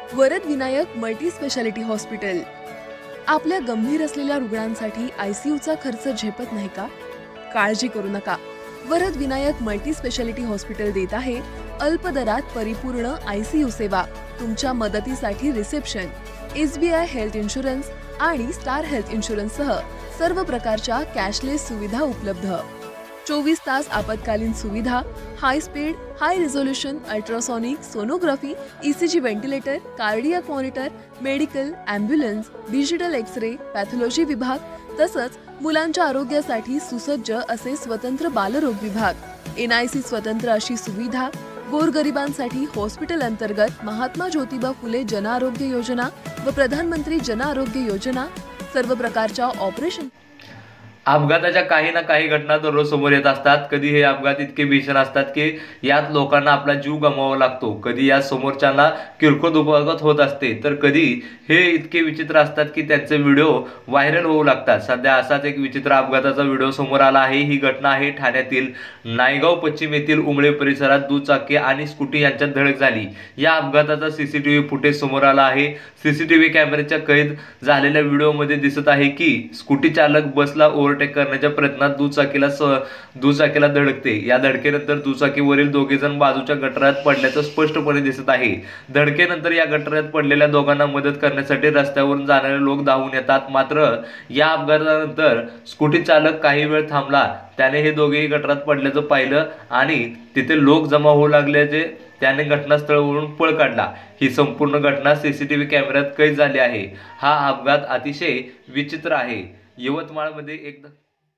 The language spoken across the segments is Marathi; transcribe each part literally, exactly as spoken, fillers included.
Varad Vinayak multi speciality hospital. आपल्या गंभीर असलेल्या रुग्णांसाठी आयसीयूचा खर्च झेपत नाही का? काळजी करू नका, Varad Vinayak multi speciality hospital देत आहे अल्प दरात परिपूर्ण आयसीयू सेवा। तुमच्या मदतीसाठी रिसेप्शन, एसबीआय हेल्थ इन्शुरन्स आणि स्टार हेल्थ इन्शुरन्स सह सर्व प्रकारच्या कॅशलेस सुविधा उपलब्ध। चोवीस तास आपत्कालीन सुविधा, high speed high resolution ultrasonic sonography, ECG ventilator, cardiac monitor, medical, ambulance, digital X-ray, pathology विभाग, तसंच मुलांच्या आरोग्यासाठी सुसज्ज असे स्वतंत्र बालरोग विभाग, एनआयसी स्वतंत्र अशी सुविधा, गोरगरिबांसाठी हॉस्पिटल अंतर्गत महात्मा ज्योतिबा फुले जन आरोग्य योजना व प्रधानमंत्री जन आरोग्य योजना, सर्व प्रकारच्या ऑपरेशन। अपघाताच्या काही ना काही घटना दररोज समोर येत असतात। कधी हे अपघात इतके भीषण असतात की यात लोकांना आपला जीव गमवावा लागतो, कधी या समोरच्यांना किरकोळ दुखापत होत असते, तर कधी हे इतके विचित्र असतात की त्यांचे व्हिडिओ व्हायरल होऊ लागतात। सध्या असाच एक विचित्र अपघाताचा व्हिडिओ समोर आला आहे। ही घटना आहे ठाण्यातील नायगाव पश्चिम येथील उमळे परिसरात दुचाकी आणि स्कूटी यांच्यात धडक झाली। या अपघाताचा सीसीटीव्ही फुटेज समोर आला आहे। सीसीटीव्ही कॅमेऱ्याच्या कैद झालेल्या व्हिडिओमध्ये दिसत आहे की स्कूटी चालक बसला ओव्हरटेक करण्याच्या प्रयत्नात दुचाकीला दुचाकीला धडकते। या धडकेनंतर दुचाकीवरील दोघे जण बाजूच्या गटारात पडल्याचं स्पष्टपणे दिसत आहे। धडकेनंतर या गटारात पडलेल्या दोघांना मदत करण्यासाठी रस्त्यावरून जाणारे लोक धावून येतात, मात्र या अपघातानंतर स्कूटी चालक काही वेळ थांबला। त्याने हे दोघेही गटारात पडल्याचं पाहिलं आणि तिथे लोक जमा होऊ लागल्याचे त्याने घटनास्थळावरून पळ काढला। ही संपूर्ण घटना सीसीटीव्ही कॅमेऱ्यात कैद झाली आहे। हा अपघात अतिशय विचित्र आहे। यवतमाळमध्ये एकदा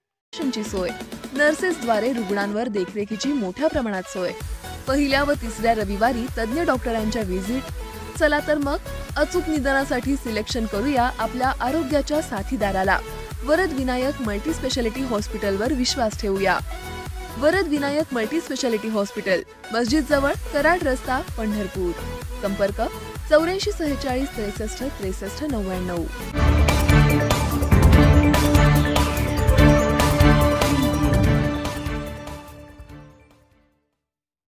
ची सोय, नर्सेसद्वारे रुग्णांवर देखरेखीची मोठ्या प्रमाणात सोय, पहिल्या व तिसऱ्या रविवारी तज्ञ डॉक्टरांच्या व्हिजिट। चला तर मग अचूक निदानासाठी सिलेक्शन करूया आपल्या आरोग्याच्या साथीदाराला। वरद विनायक मल्टी स्पेशालिटी हॉस्पिटलवर विश्वास ठेवूया। Varad Vinayak multi speciality hospital, मस्जिद जवळ, कराड रस्ता, पंढरपूर। संपर्क चौऱ्याऐंशी सेहेचाळीस त्रेसष्ट त्रेसष्ट नव्याण्णव।